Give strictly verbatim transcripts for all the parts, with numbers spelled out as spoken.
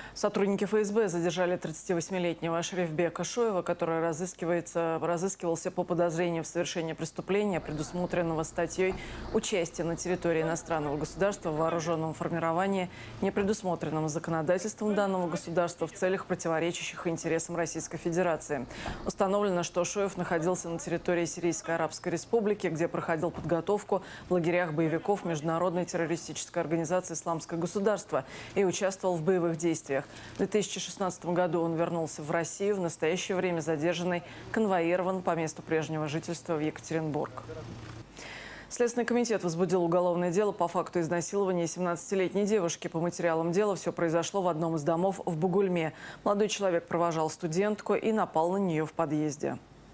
Сотрудники эф эс бэ задержали тридцативосьмилетнего Шерифбека Шоева, который разыскивается, разыскивался по подозрению в совершении преступления, предусмотренного статьей «Участие на территории иностранного государства в вооруженном формировании, не предусмотренном законодательством данного государства в целях, противоречащих интересам Российской Федерации». Установлено, что Шоев находился на территории Сирийской Арабской Республики, где проходил подготовку в лагерях боевиков Международной террористической организации «Исламское государство» и участвовал в боевых действиях. В две тысячи шестнадцатом году он вернулся в Россию, в настоящее время задержанный, конвоирован по месту прежнего жительства в Екатеринбург. Следственный комитет возбудил уголовное дело по факту изнасилования семнадцатилетней девушки. По материалам дела все произошло в одном из домов в Бугульме. Молодой человек провожал студентку и напал на нее в подъезде.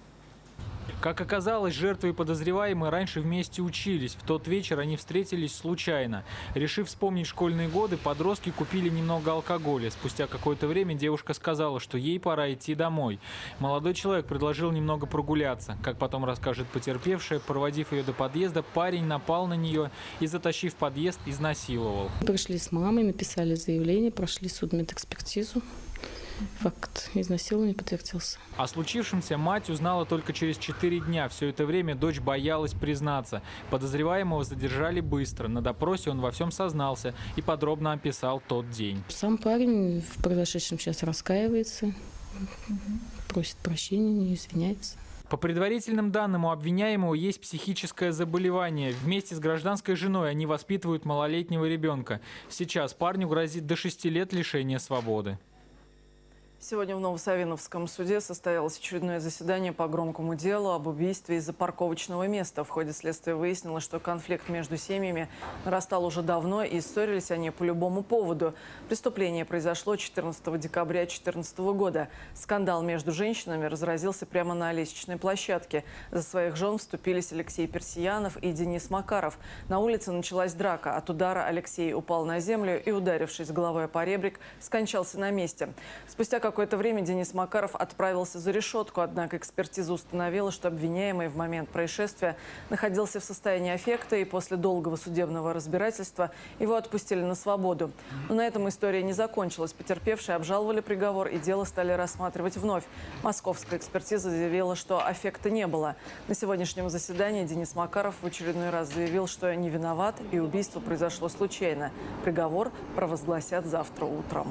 Как оказалось, жертвы и подозреваемые раньше вместе учились. В тот вечер они встретились случайно. Решив вспомнить школьные годы, подростки купили немного алкоголя. Спустя какое-то время девушка сказала, что ей пора идти домой. Молодой человек предложил немного прогуляться. Как потом расскажет потерпевшая, проводив ее до подъезда, парень напал на нее и, затащив в подъезд, изнасиловал. Пришли с мамой, написали заявление, прошли судмедэкспертизу. Факт изнасилования подтвердился. О случившемся мать узнала только через четыре дня. Все это время дочь боялась признаться. Подозреваемого задержали быстро. На допросе он во всем сознался и подробно описал тот день. Сам парень в произошедшем сейчас раскаивается, просит прощения, не извиняется. По предварительным данным, у обвиняемого есть психическое заболевание. Вместе с гражданской женой они воспитывают малолетнего ребенка. Сейчас парню грозит до шести лет лишения свободы. Сегодня в Новосавиновском суде состоялось очередное заседание по громкому делу об убийстве из-за парковочного места. В ходе следствия выяснилось, что конфликт между семьями нарастал уже давно и ссорились они по любому поводу. Преступление произошло четырнадцатого декабря две тысячи четырнадцатого года. Скандал между женщинами разразился прямо на лестничной площадке. За своих жен вступились Алексей Персиянов и Денис Макаров. На улице началась драка. От удара Алексей упал на землю и, ударившись головой по ребрик, скончался на месте. Спустя какое-то время Денис Макаров отправился за решетку, однако экспертиза установила, что обвиняемый в момент происшествия находился в состоянии аффекта, и после долгого судебного разбирательства его отпустили на свободу. Но на этом история не закончилась. Потерпевшие обжаловали приговор, и дело стали рассматривать вновь. Московская экспертиза заявила, что аффекта не было. На сегодняшнем заседании Денис Макаров в очередной раз заявил, что не виноват и убийство произошло случайно. Приговор провозгласят завтра утром.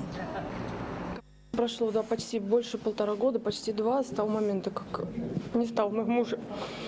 Прошло, да, почти больше полтора года, почти два, с того момента, как не стал моего мужа.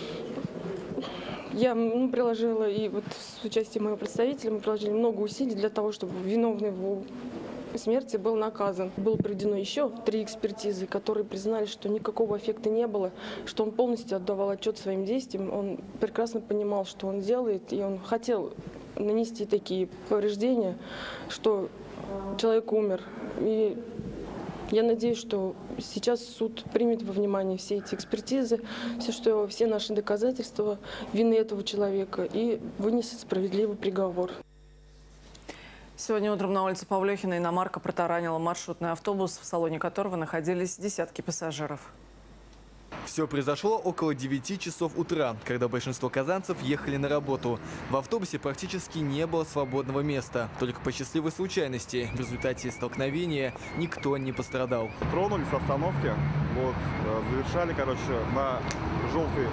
Я ну, приложила, и вот с участием моего представителя, мы приложили много усилий для того, чтобы виновный в его смерти был наказан. Было проведено еще три экспертизы, которые признали, что никакого эффекта не было, что он полностью отдавал отчет своим действиям. Он прекрасно понимал, что он делает, и он хотел нанести такие повреждения, что человек умер. И я надеюсь, что сейчас суд примет во внимание все эти экспертизы, все, что, все наши доказательства вины этого человека и вынесет справедливый приговор. Сегодня утром на улице Павлёхина иномарка протаранила маршрутный автобус, в салоне которого находились десятки пассажиров. Все произошло около девяти часов утра, когда большинство казанцев ехали на работу. В автобусе практически не было свободного места. Только по счастливой случайности в результате столкновения никто не пострадал. Тронулись с остановки, вот, завершали, короче, на желтый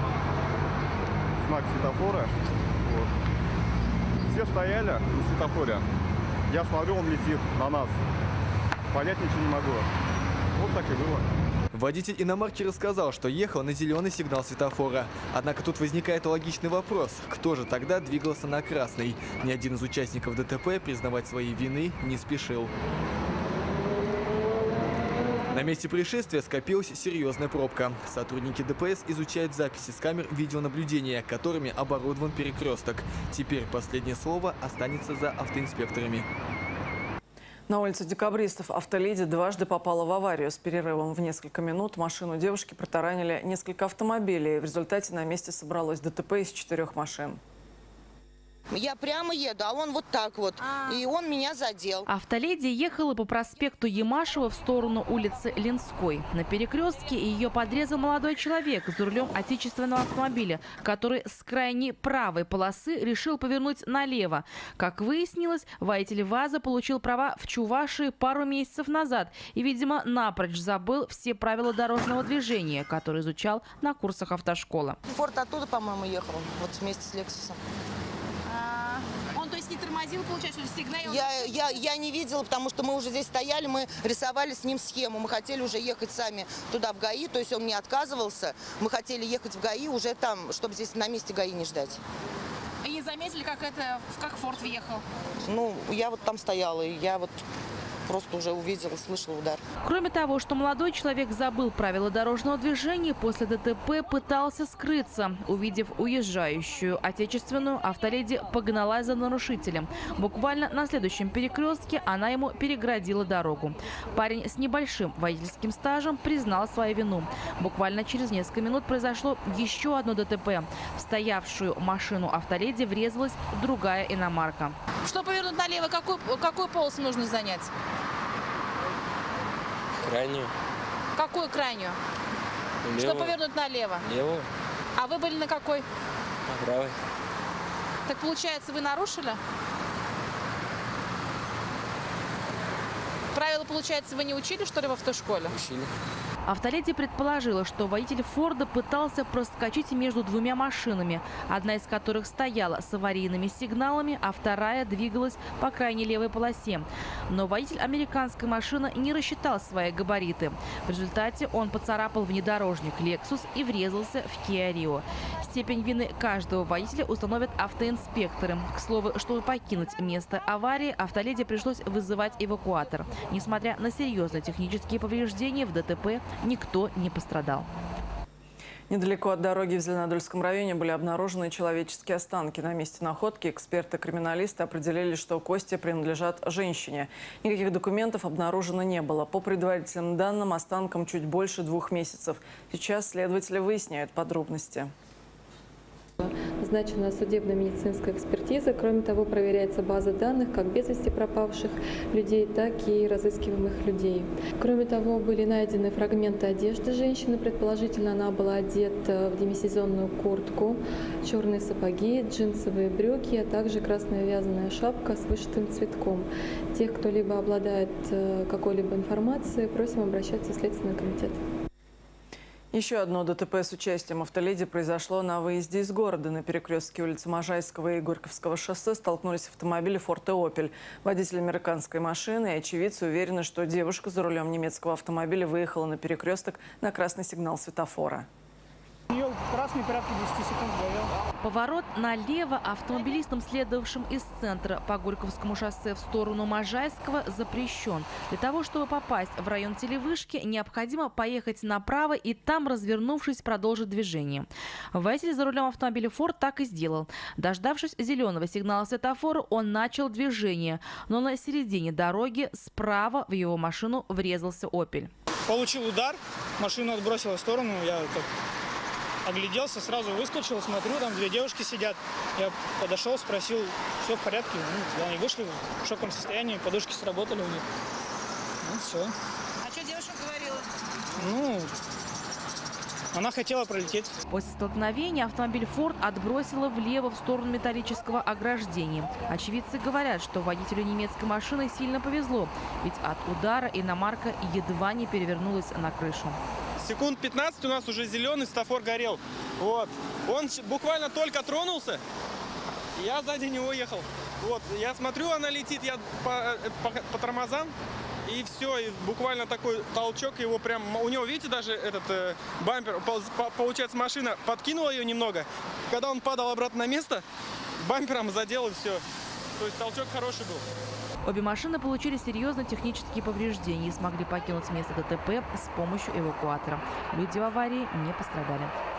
знак светофора. Вот. Все стояли на светофоре. Я смотрю, он летит на нас. Понять ничего не могу. Вот так и было. Водитель иномарки рассказал, что ехал на зеленый сигнал светофора. Однако тут возникает логичный вопрос: кто же тогда двигался на красный? Ни один из участников ДТП признавать своей вины не спешил. На месте происшествия скопилась серьезная пробка. Сотрудники дэ пэ эс изучают записи с камер видеонаблюдения, которыми оборудован перекресток. Теперь последнее слово останется за автоинспекторами. На улице Декабристов автоледи дважды попала в аварию. С перерывом в несколько минут машину девушки протаранили несколько автомобилей. В результате на месте собралось дэ тэ пэ из четырех машин. Я прямо еду, а он вот так вот. И он меня задел. Автоледи ехала по проспекту Ямашева в сторону улицы Ленской. На перекрестке ее подрезал молодой человек за рулем отечественного автомобиля, который с крайней правой полосы решил повернуть налево. Как выяснилось, водитель ВАЗа получил права в Чувашии пару месяцев назад и, видимо, напрочь забыл все правила дорожного движения, которые изучал на курсах автошколы. Форд оттуда, по-моему, ехал, вот вместе с Лексусом. Он, то есть, не тормозил, получается, что сигналил? Я, я, я не видела, потому что мы уже здесь стояли, мы рисовали с ним схему. Мы хотели уже ехать сами туда, в ГАИ, то есть он не отказывался. Мы хотели ехать в ГАИ уже там, чтобы здесь на месте ГАИ не ждать. И не заметили, как это, как Форд въехал? Ну, я вот там стояла, и я вот просто уже увидела, слышала удар. Кроме того, что молодой человек забыл правила дорожного движения, после ДТП пытался скрыться. Увидев уезжающую отечественную, автоледи погналась за нарушителем. Буквально на следующем перекрестке она ему переградила дорогу. Парень с небольшим водительским стажем признал свою вину. Буквально через несколько минут произошло еще одно ДТП. В стоявшую машину автоледи врезалась другая иномарка. Что повернуть налево? Какую, какую полосу нужно занять? Крайнюю. Какую крайнюю? Левую. Что повернуть налево? Левую. А вы были на какой? На правой. Так получается, вы нарушили? Правила, получается, вы не учили, что ли, в автошколе? Учили. Автоледи предположила, что водитель Форда пытался проскочить между двумя машинами, одна из которых стояла с аварийными сигналами, а вторая двигалась по крайней левой полосе. Но водитель американской машины не рассчитал свои габариты. В результате он поцарапал внедорожник Lexus и врезался в Kia Rio. Степень вины каждого водителя установят автоинспекторы. К слову, чтобы покинуть место аварии, автоледи пришлось вызывать эвакуатор. Несмотря на серьезные технические повреждения, в ДТП никто не пострадал. Недалеко от дороги в Зеленодольском районе были обнаружены человеческие останки. На месте находки эксперты-криминалисты определили, что кости принадлежат женщине. Никаких документов обнаружено не было. По предварительным данным, останкам чуть больше двух месяцев. Сейчас следователи выясняют подробности. Назначена судебно-медицинская экспертиза. Кроме того, проверяется база данных как без вести пропавших людей, так и разыскиваемых людей. Кроме того, были найдены фрагменты одежды женщины. Предположительно, она была одета в демисезонную куртку, черные сапоги, джинсовые брюки, а также красная вязаная шапка с вышитым цветком. Тех, кто либо обладает какой-либо информацией, просим обращаться в Следственный комитет. Еще одно ДТП с участием автоледи произошло на выезде из города. На перекрестке улицы Можайского и Горьковского шоссе столкнулись автомобили «Форд» и «Опель». Водитель американской машины и очевидцы уверены, что девушка за рулем немецкого автомобиля выехала на перекресток на красный сигнал светофора. Ее красный порядка десяти секунд завел. Поворот налево автомобилистам, следовавшим из центра по Горьковскому шоссе в сторону Можайского, запрещен. Для того, чтобы попасть в район телевышки, необходимо поехать направо и там, развернувшись, продолжить движение. Водитель за рулем автомобиля «Форд» так и сделал. Дождавшись зеленого сигнала светофора, он начал движение. Но на середине дороги справа в его машину врезался «Опель». Получил удар, машину отбросило в сторону, я так огляделся, сразу выскочил, смотрю, там две девушки сидят. Я подошел, спросил, все в порядке. Ну, они вышли в шоковом состоянии, подушки сработали у них. Ну, все. А что девушка говорила? Ну, она хотела пролететь. После столкновения автомобиль «Форд» отбросило влево в сторону металлического ограждения. Очевидцы говорят, что водителю немецкой машины сильно повезло, ведь от удара иномарка едва не перевернулась на крышу. Секунд пятнадцать у нас уже зеленый светофор горел. Вот. Он буквально только тронулся, и я сзади него ехал. Вот. Я смотрю, она летит, я по, по, по тормозам, и все, и буквально такой толчок его прям... У него, видите, даже этот э, бампер, по, по, получается, машина подкинула ее немного. Когда он падал обратно на место, бампером задел, и все. То есть толчок хороший был. Обе машины получили серьезные технические повреждения и смогли покинуть место ДТП с помощью эвакуатора. Люди в аварии не пострадали.